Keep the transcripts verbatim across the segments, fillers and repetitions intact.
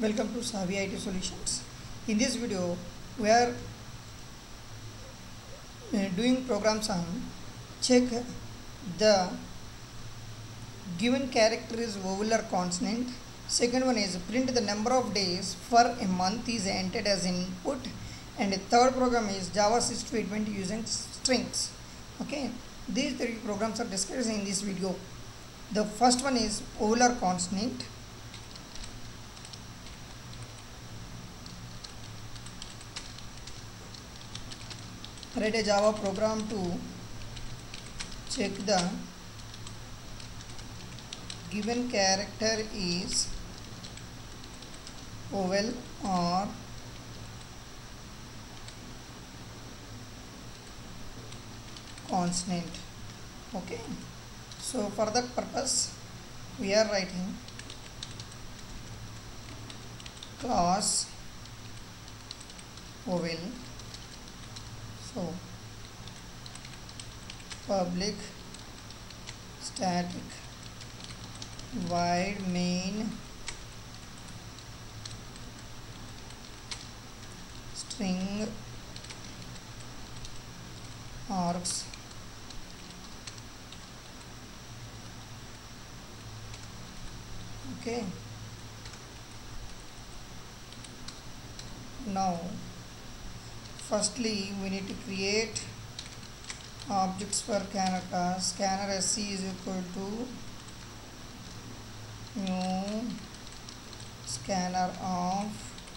Welcome to Savvy I T Solutions. In this video, we are uh, doing programs on check the given character is vowel or consonant. Second one is print the number of days for a month is entered as input, and the third program is Java sys treatment using strings. Okay, these three programs are discussed in this video. The first one is vowel or consonant. Write a Java program to check the given character is vowel or consonant. Okay, so for that purpose we are writing class vowel. So public static void main string args okay. Now firstly we need to create objects for scanner class. Scanner sc is equal to new scanner of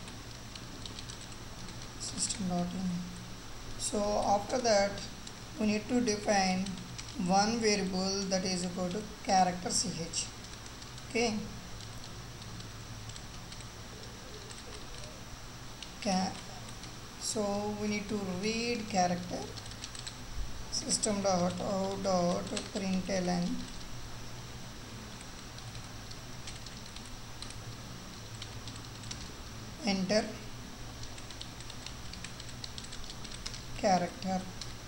system.in. So after that we need to define one variable that is equal to character ch. Okay, Ca so we need to read character system dot out dot println enter character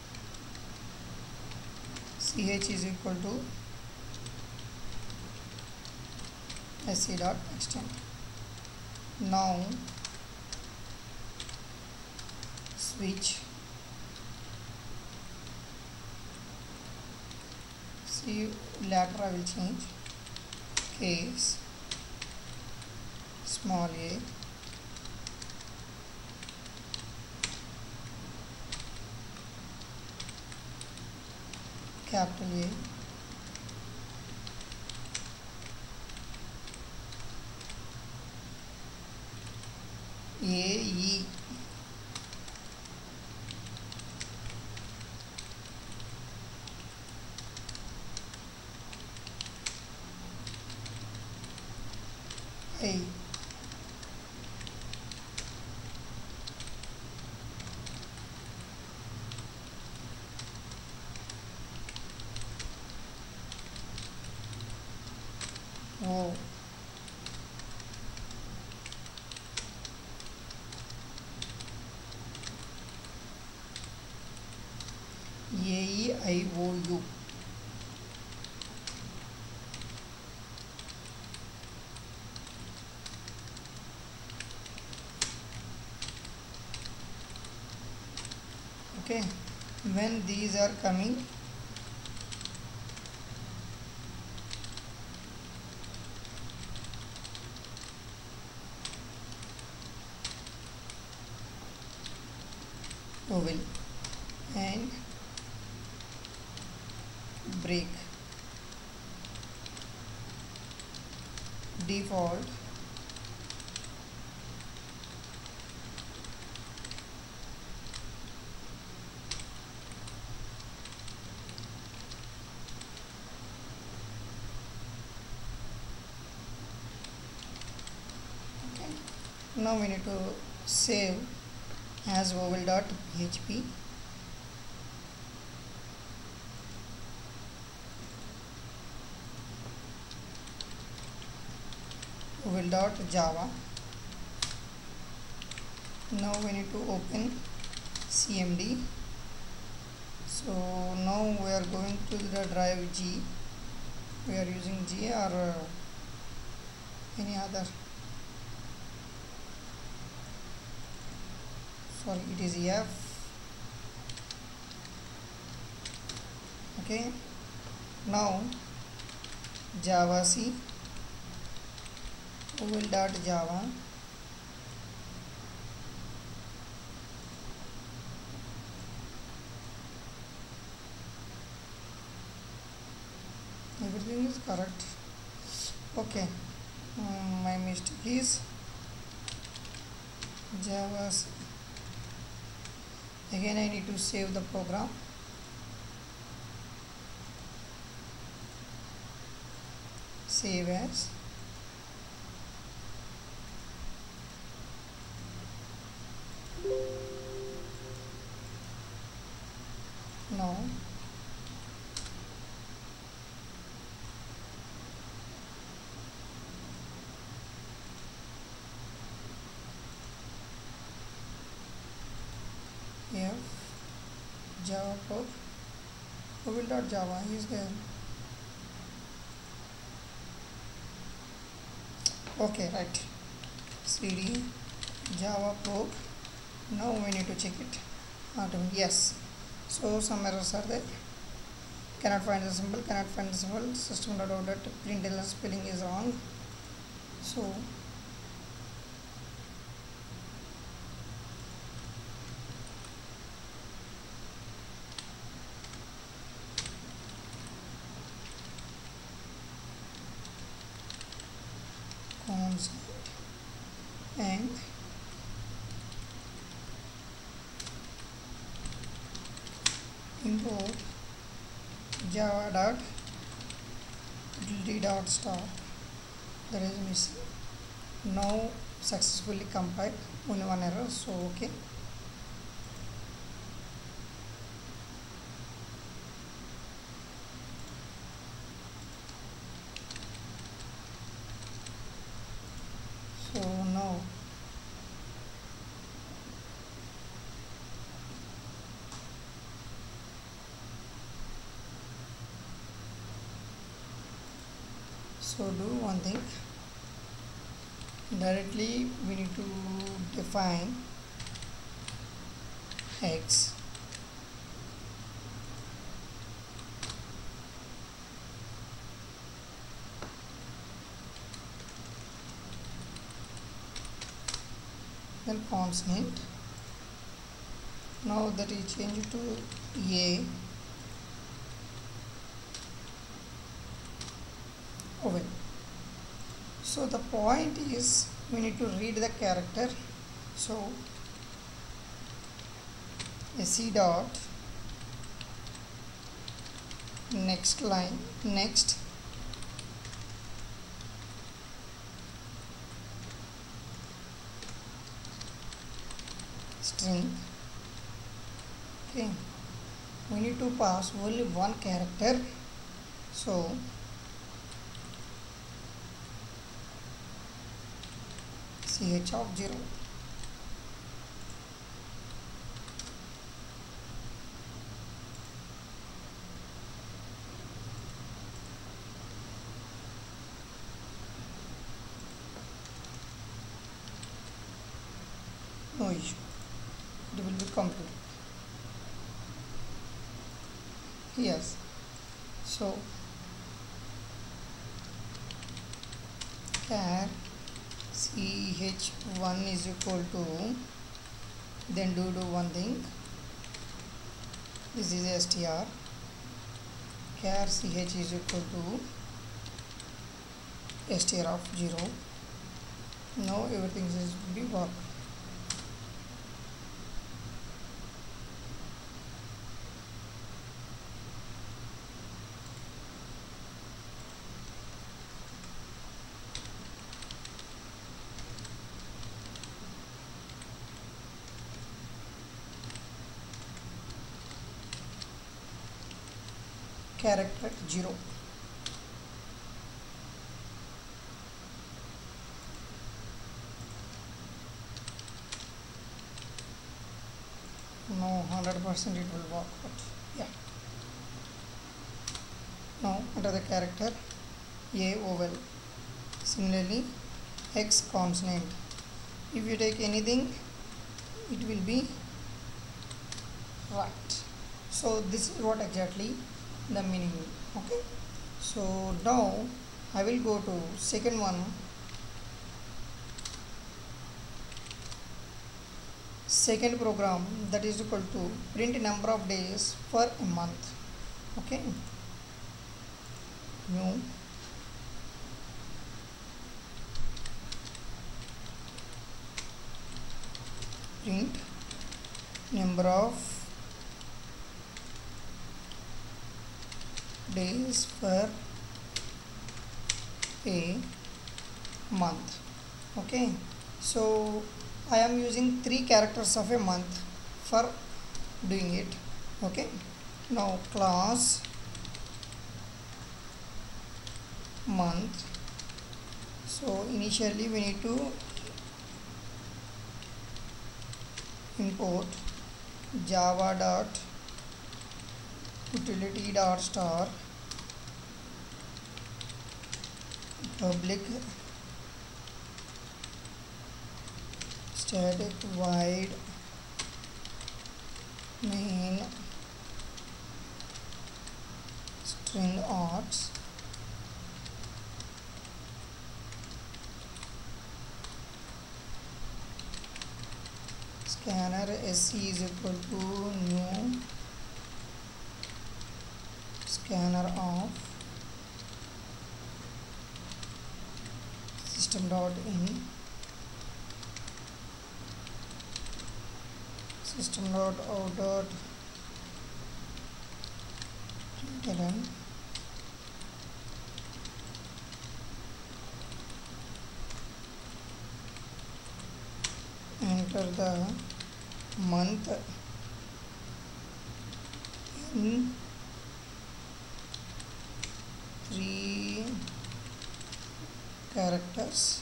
ch is equal to sc dot extend. Now switch see later I will change case small a capital A A E A O A E I O U. Okay, when these are coming vowel and break default okay. Now we need to save as vowel.php. vowel.java. Now we need to open C M D. So now we are going to the drive G. We are using G or uh, any other sorry, it is F. Okay, now Java C, vowel dot Java, everything is correct. Okay, um, my mistake is Java C. Again I need to save the program. Save as. Now F Java probe vowel dot Java is there. Okay, right. Cd Java probe. Now we need to check it. Yes. So some errors are there. Cannot find the symbol. Cannot find the symbol. System dot out dot println spelling is wrong. So consonant and import java dot d dot star. That is missing. Now successfully compiled. Only one error. So okay. So now so do one thing. Directly we need to define X then consonant. Now that is changed to A vowel. So the point is we need to read the character. So C dot next line next string. Okay, we need to pass only one character. So ch of zero. No issue, it will be completed. Yes, so char C H one is equal to, then do do one thing. This is str. Char C H is equal to str of zero. Now everything is be work. Character zero. No, one hundred percent it will work, but yeah. Now enter the character A vowel. Similarly, X consonant. If you take anything, it will be right. So this is what exactly the meaning. Okay, so now I will go to second one. Second program, that is equal to print number of days for a month. Okay, new print number of days for a month. Okay, so I am using three characters of a month for doing it. Okay, now class month. So initially we need to import java dot utility dot star public static void main string args scanner sc is equal to new scanner of system dot in system dot out dot println enter the month in three characters.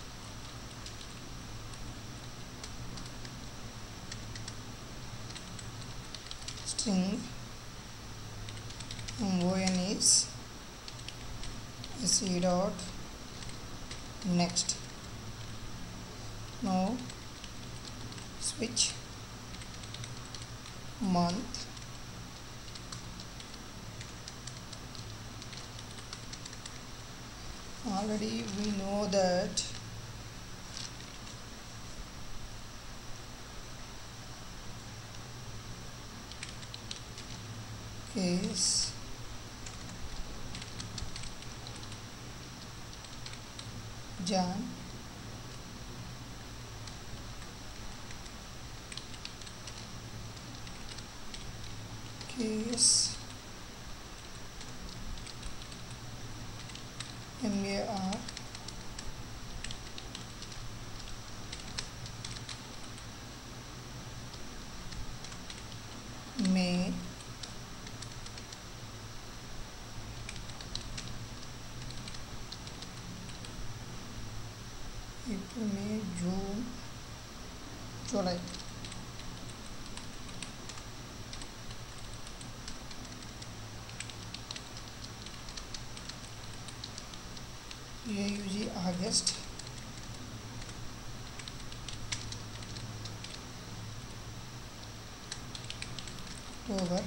String mon is sc dot next. Now switch month already we know that case Jan case mar May April, May, June, July. Here use August, October,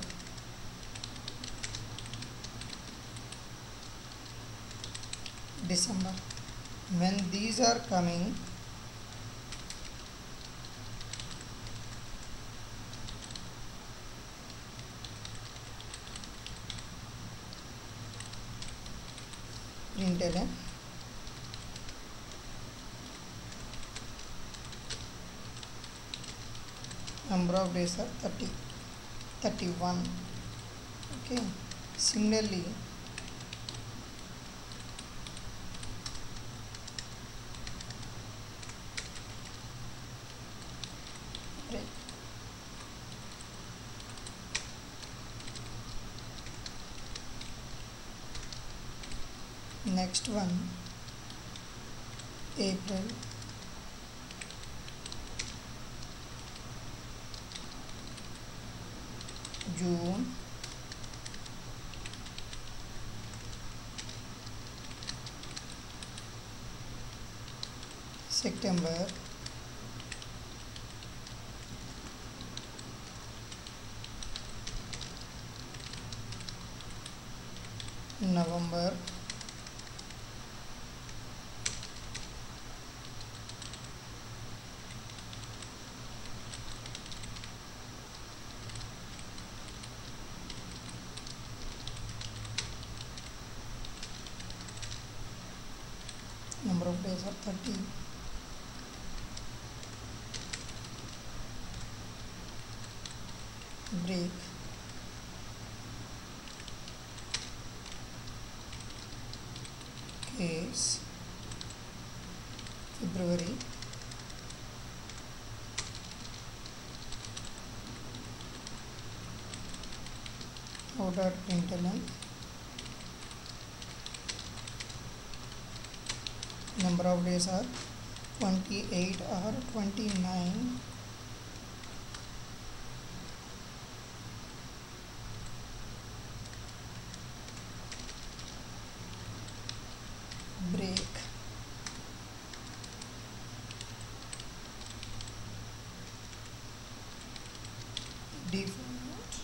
December. When these are coming, println number of days are thirty, thirty-one. Okay, similarly break. Next one, April, June, September, November, number of days are thirty. Break, case, February, order println, number of days are twenty-eight or twenty-nine. Break, default,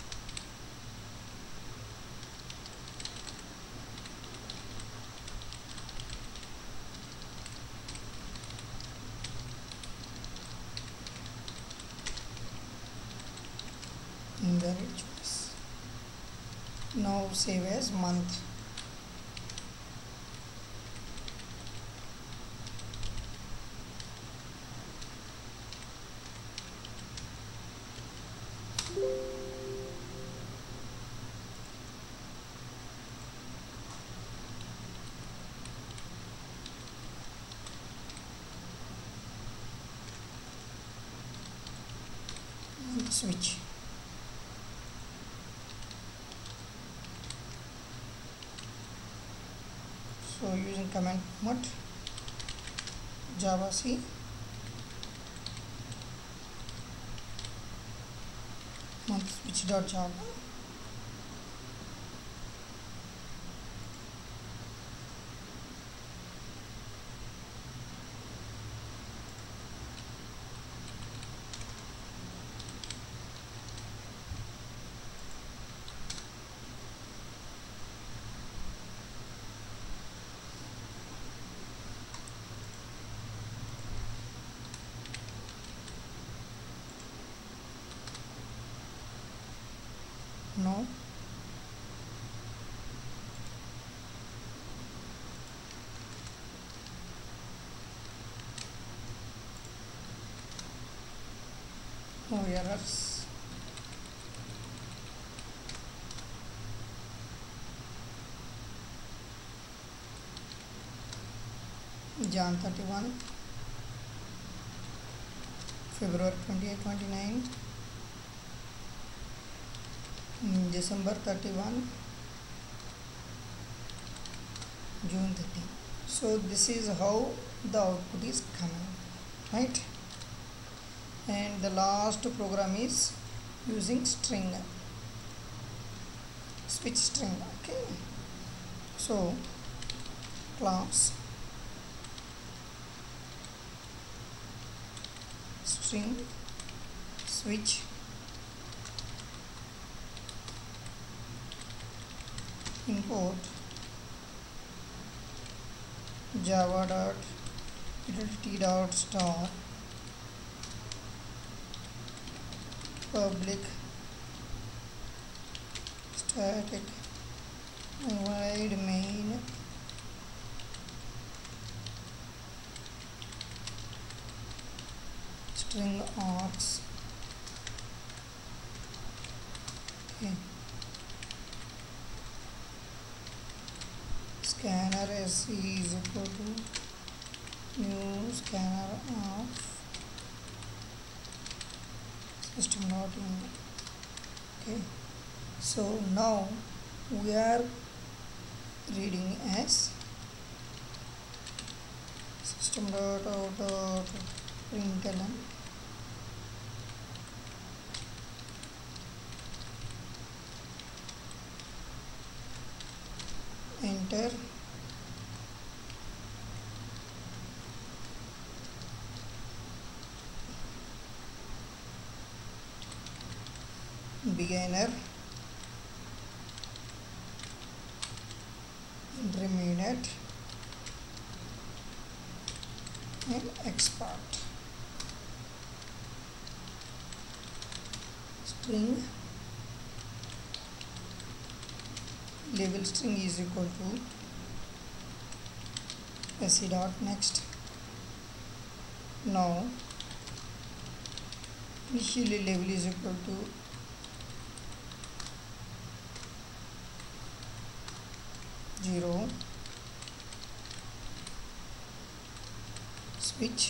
invalid choice. Now save as month. Switch. So using command prompt Java C, month switch dot Java, no, no errors. Jan thirty-one, February twenty-eight, twenty-nine, December thirty-one, June thirty. So this is how the output is coming, right? And the last program is using string, switch string. Okay, so class string switch import java dot identity dot star public static void main string args. Okay. Scanner S is equal to new scanner of system dot in. Okay, so now we are reading as system dot out dot println enter beginner and expert. String label string is equal to se dot next. Now initially label is equal to zero, switch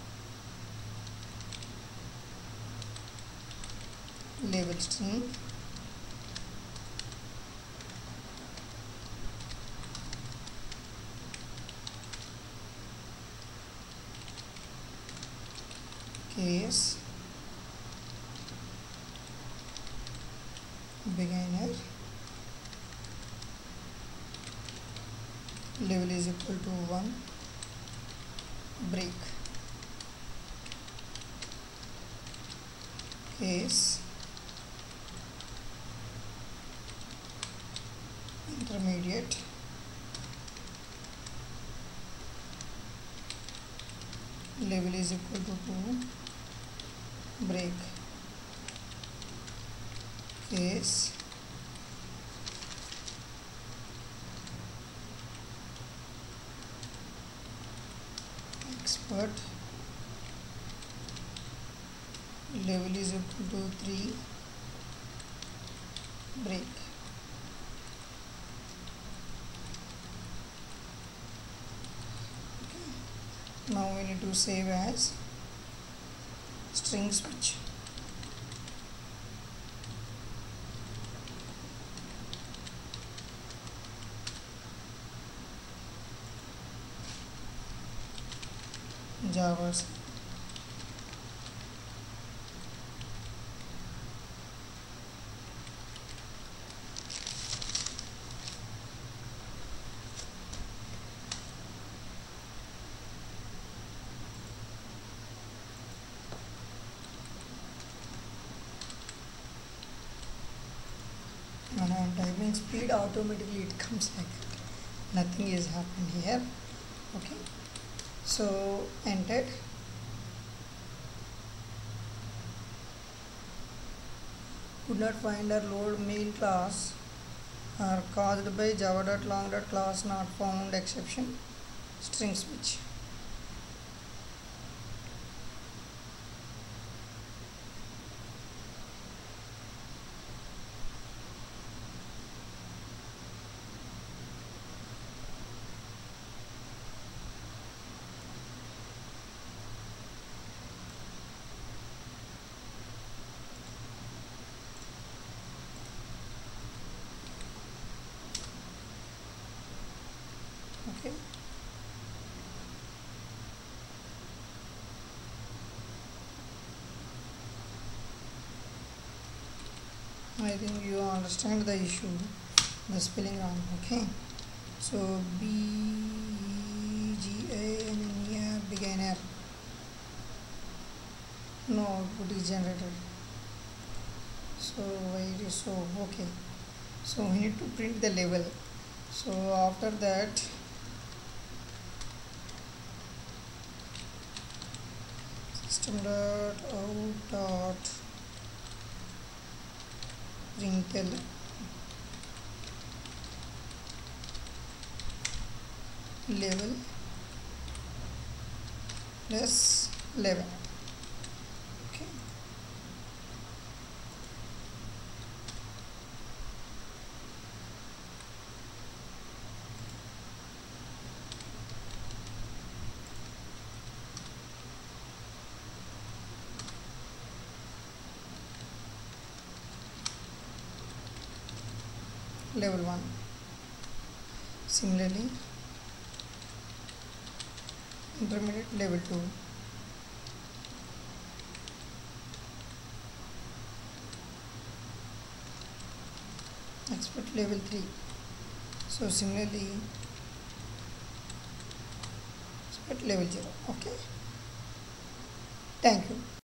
label string case beginner level is equal to one, break case intermediate level is equal to two, break case expert level is equal to three, break. Okay. Now we need to save as string switch. Java when I am typing speed, automatically it comes like that. Nothing is happened here. Okay, so entered. Could not find or load main class are caused by java.long.class not found exception. String switch. Okay. I think you understand the issue, the spelling wrong. Okay, so B G A N N E R beginner, no output is generated. So why it is so? Okay, so we need to print the label. So after that, system dot out dot print level plus eleven. Okay, level one. Similarly, intermediate level two. Expert level three. So similarly, expert level zero. Okay. Thank you.